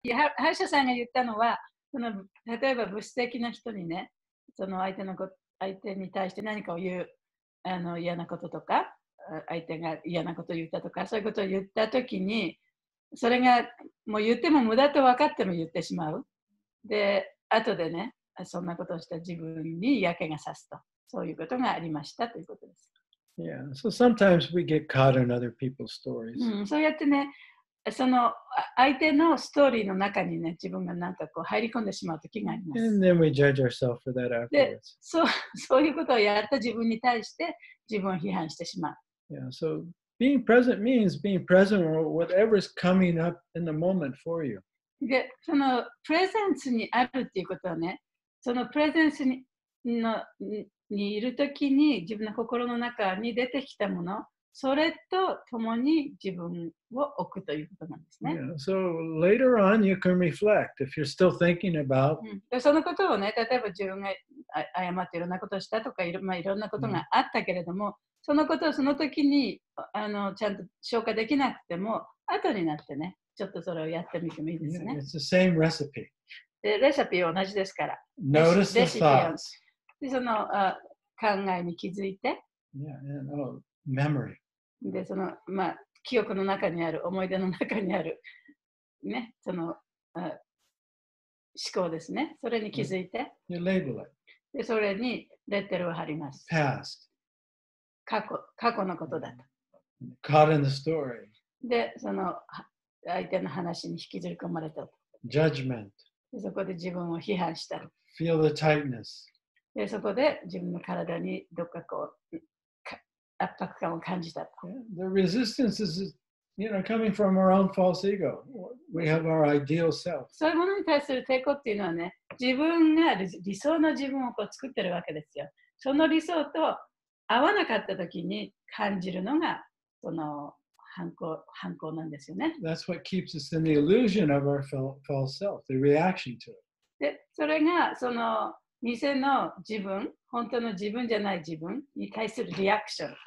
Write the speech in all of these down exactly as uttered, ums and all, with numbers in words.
いや、歯医者さんが言ったのは、その例えば物質的な人にね、その相手のこ相手に対して何かを言う、あの嫌なこととか、あ相手が嫌なことを言ったとか、そういうことを言ったときに、それがもう言っても無駄と分かっても言ってしまう。で、後でね、あそんなことをした自分に嫌気がさすと、そういうことがありましたということです。 Yeah, so sometimes we get caught in other people's stories. うん、そうやってね、そのあ相手のストーリーの中にね、自分がなんかこう入り込んでしまう時がありま And す。 then we judge ourselves for that で、 afterwards. そうそういうことをやった自分に対して自分を批判してしまう。 Yeah, so being present means being present with whatever is coming up in the moment for you. で、そのプレゼンスにあるっていうことはね、そのプレゼンスにのににいるときに自分の心の中に出てきたもの、それと共に自分を置くということなんですね。 Yeah, so later on, you can reflect if you're still thinking about うん、でそのことをね、例えば自分があ誤っていろんなことをしたとかいろ,、まあ、いろんなことがあったけれども、そのことをその時にあのちゃんと消化できなくても、後になってね、ちょっとそれをやってみてもいいです yeah, ね。 it's the same recipe. でレシピは同じですから。 Notice レ the シピを thoughts. でそのあ考えに気づいて、 Yeah, and oh, memory. でその、まあ、記憶の中にある、思い出の中にある、ね、そのあ思考ですね。それに気づいて、 You label it. でそれにレッテルを貼ります。 Past. 過去過去のことだと。 Caught in the story. で、そのは相手の話に引きずり込まれたと。 Judgment. でそこで自分を批判した。 Feel the tightness. でそこで自分の体にどっかこうか圧迫感を感じたと。 Yeah, the resistance is, you know, coming from our own false ego. We have our ideal self. そういうものに対する抵抗っていうのはね、自分が理理想の自分をこう作ってるわけですよ。その理想と合わなかった時に感じるのがその反抗反抗なんですよね。 That's what keeps us in the illusion of our fel- false self, the reaction to it. で、それがその偽の自分、本当の自分じゃない自分に対するリアクション。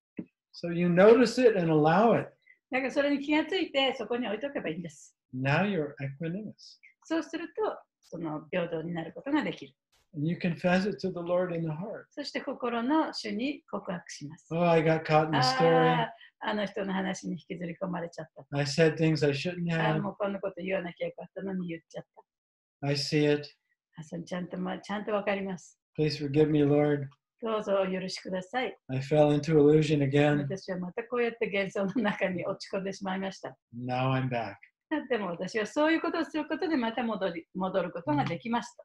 So you notice it and allow it. だからそれに気がついてそこに置いとけばいいんです。 Now you're equanimous. そうするとその平等になることができる。 And you confess it to the Lord in the heart. そして心の主に告白します。 Oh, I got caught in the story. ああ、あの人の話に引きずり込まれちゃった。 I said things I shouldn't ああ、 have. もうこんなこと言わなきゃよかったのに言っちゃっ I see it. た。あ、それちゃんと、まあ、ちゃんとわかります。 Please forgive me, Lord. どうぞお許しください。 I fell into illusion again. 私はまたこうやって幻想の中に落ち込んでしまいました。 Now I'm back. でも私はそういうことをすることでまた戻り戻ることができますと。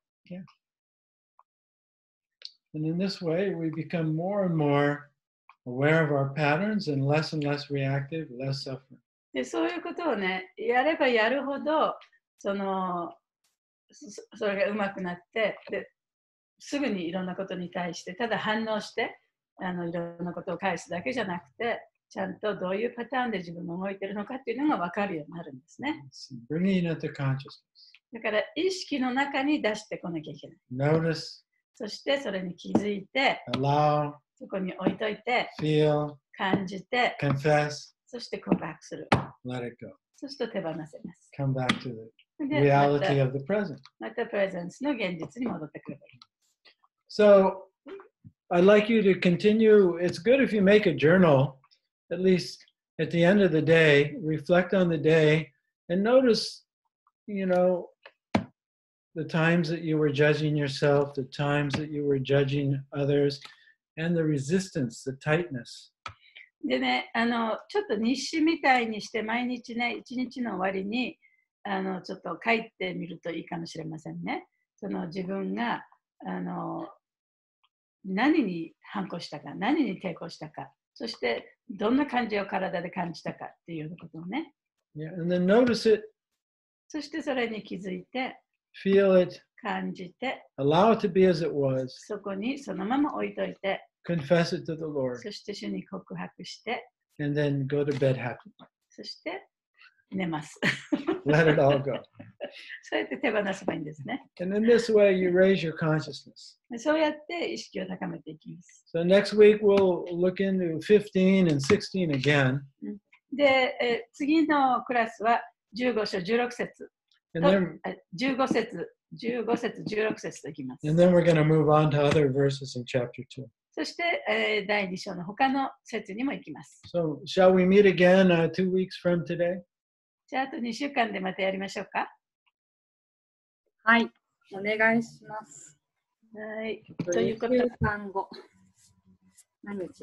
And in this way, we become more and more aware of our patterns and less and less reactive, less suffering. でそういうことをね、やればやるほど、そのそそれがうまくなってで、すぐにいろんなことに対してただ反応してあのいろんなことを返すだけじゃなくて、ちゃんとどういうパターンで自分が動いているのかっていうのが分かるようになるんですね。 It's bringing it to consciousness. だから意識の中に出してこなきゃいけない。 Notice, そしてそれに気づいて、 allow, そこに置いといて、 feel, 感じて、 confess, そして告白する。 let it go. そうすると手放せます。 Come back to the で、ま reality た of the present. またプレゼンスの現実に戻ってくればいい。 So I'd like you to continue. It's good if you make a journal, at least at the end of the day, reflect on the day and notice, you know, the times that you were judging yourself, the times that you were judging others, and the resistance, the tightness. でね、あのちょっと日誌みたいにして毎日ね、一日の終わりにあのちょっと書いてみるといいかもしれませんね。その自分があの何に反抗したか、何に抵抗したか、そしてどんな感じを体で感じたかっていうことをね。 Yeah, and then notice it, そしてそれに気づいて、 feel it, 感じて、 allow it to be as it was, そこにそのまま置いといて、 confess it to the Lord, そして主に告白して、 and then go to bed happy. そして寝ます。 Let it all go. そうやって手放せばいいんですね。 And in this way, you raise your consciousness. そうやって意識を高めていきます。 So next week, we'll look into fifteen and sixteen again. で、え次のクラスはじゅうご章じゅうろく節 And then, じゅうご節、じゅうご節、じゅうろく節といきます。 and then we're going to move on to other verses in chapter two. そして、えー、だいに章の他の節にも行きます。 So, shall we meet again uh, two weeks from today? じゃあ、あとにしゅうかんでまたやりましょうか。 はい、お願いします。 はい。 とということで、 にしゅうかんご。何日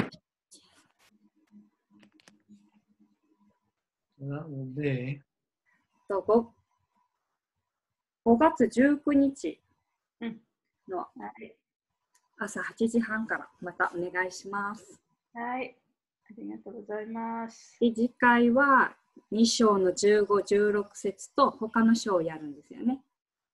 That will be と 5, ごがつじゅうくにちのはい朝はちじはんからまたお願いします。 はい。ありがとうございます。 で、次回はに章のじゅうご、じゅうろく節と他の章をやるんですよね。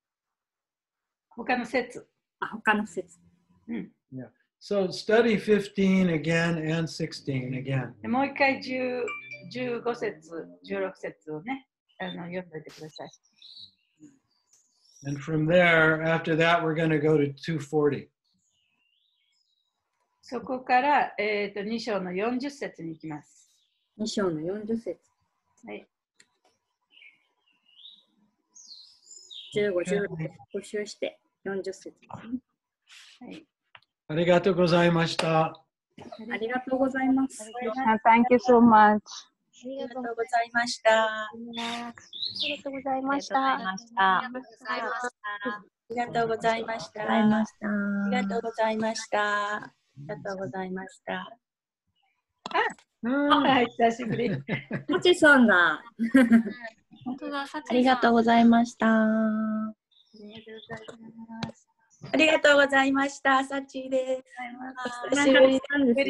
他の節。 あ、他の節。 うん。 yeah. So study fifteen again and sixteen again. でもう一回じゅう、じゅうご節、じゅうろく節をね、あの読んでおいてください。 And from there, after that, we're going to go to two forty. そこから、えー、とに章のよんじゅう節に行きます。 に章のよんじゅう節。 はい。 じゅうご、じゅうろく復習してよんじゅう節ですね。 はい。 ありがとうございました。 ありがとうございます。 Thank you so much. ありがとうございました。 ありがとうございました。 ありがとうございました。ありがとうございました。ありがとうございました。 はい、久しぶり。 もちさんだ。 ありがとうございました。 ありがとうございます。 ありがとうございました。サチです。 久しぶりです。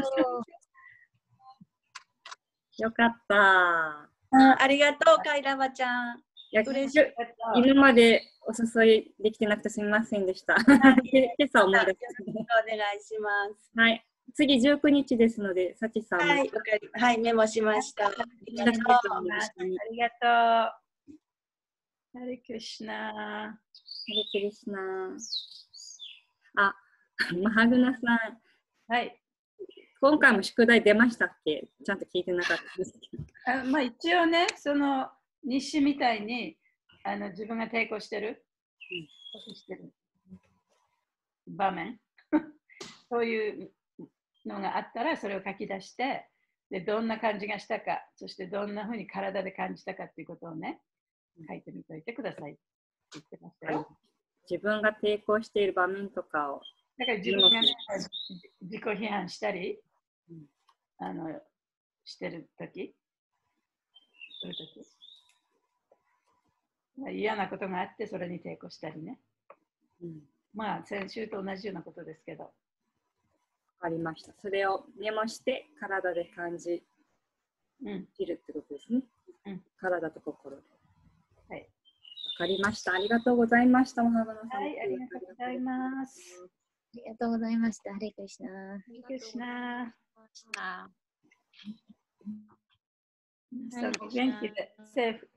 よかった。 あありがとう、カイラバちゃん。 いや嬉しい。 今までお誘いできてなくてすみませんでした。今朝思い出しお願いします。 はい。次じゅうくにちですので、サチさんも。 はい、わかり、はい、メモしました。ありがとう。 ありがとう。ハレクリシナ。 ハレクリシナ。あ、マハグナさん。 はい。 今回も宿題出ましたっけ？ちゃんと聞いてなかったですけど。 あまあ、一応ね、その日誌みたいにあの自分が抵抗してる、うん、してる場面そういうのがあったらそれを書き出してでどんな感じがしたかそしてどんなふうに体で感じたかっていうことをね書いてみといてくださいって言ってましたよ。 自分が抵抗している場面とかをだから自分が、ね、自己批判したり、うん、あのしてるときするとき嫌なことがあってそれに抵抗したりね、うん、まあ先週と同じようなことですけど。 わかりました。それをメモして体で感じきるってことですね、うん、体と心で。 はい。わかりました。ありがとうございました。はい、 ありがとうございます。 ありがとうございました。ハレクリシナ。 ハレクリシナ。さあ、元気でセーフ